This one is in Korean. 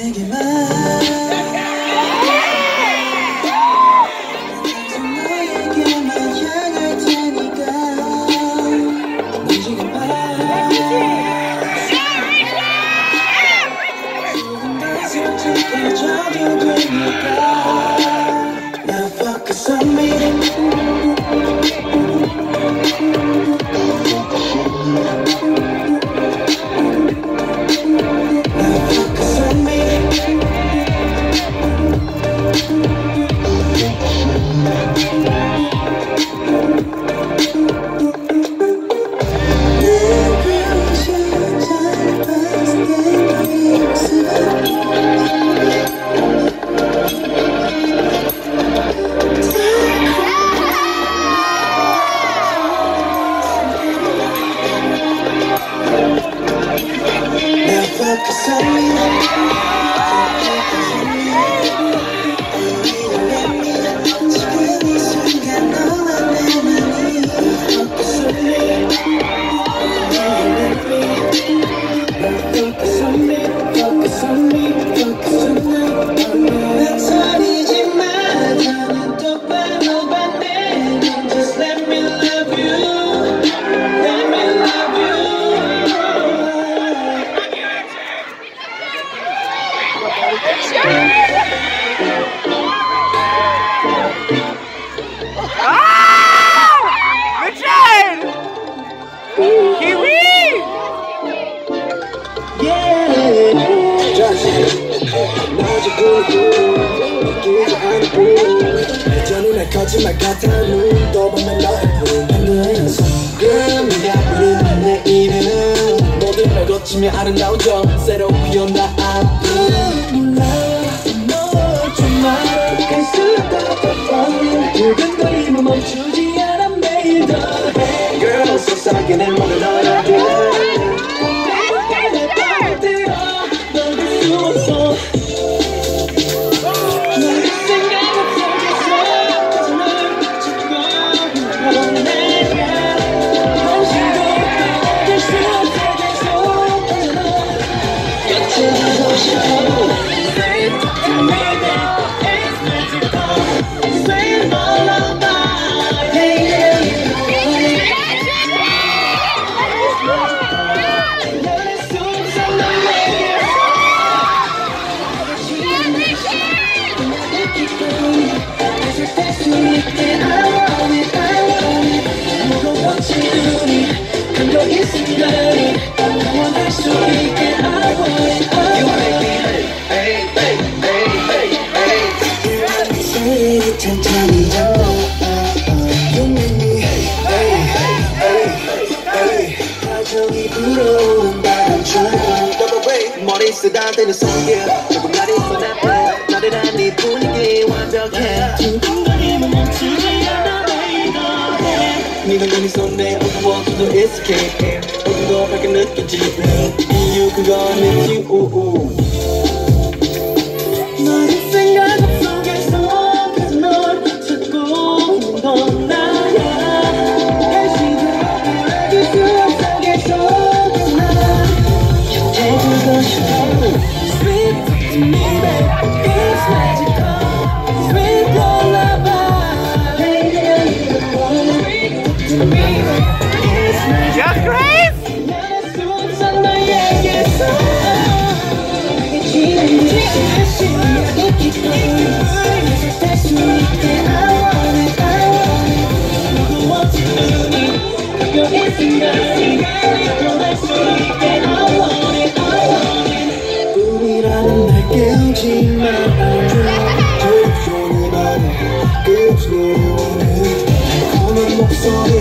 거짓말 같아 눈도 보면 너의 뿐 지금이야 우리는 내일은 모든 걸 거치며 아름다운 점 새로 피어나 아픔 몰라 너좀 말아 갈수록 더 falling 두근거림은 멈추지 않아 매일 더해 Girl 속삭이는 내 모든 너라들 머리 쓰다대는 속에 조금 날이 뻔해 나른한 네 분위기 완벽해 두근거림은 멈추지 않아 네 눈이 손에 어두워져도 escape 어둠도 밝게 느껴지는 이유 그거는 you 너의 생각 속에서 계속 널 찾고 있는 건 나야 다시도 알아줄 수 없어 계속 계속 날 곁에 싶어 Sweet to me baby It's magical Sweet lullaby Baby you're the one Sweet to me baby It's magical Grace! 나의 수없어 너에게서 내게 지는 듯이 내게 기뻐 계속 될 수 있게 I want it 모두 멋진 눈이 감겨 있은 것이 변할 수 있게 I want it 꿈이라는 날 깨우지만 않아 조용히 말해 끝으로 원해 달콤한 목소리